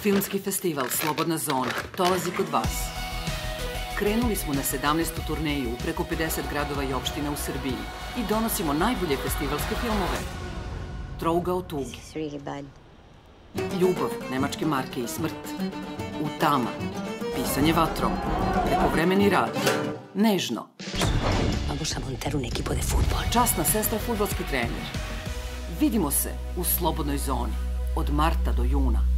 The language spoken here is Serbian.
Filmski festival Slobodna zona dolazi kod vas. Krenuli smo na 17. turneju u preko 50 gradova i opština u Srbiji i donosimo najbolje festivalske filmove. Trougao tuge, Ljubav, nemačke marke i smrt, Utama, Pisanje vatrom, Prekovremeni rad, Nežno. Vamos a montar un equipo de fútbol. Časna sestra, fudbalski trener. Vidimo se u Slobodnoj zoni od marta do juna.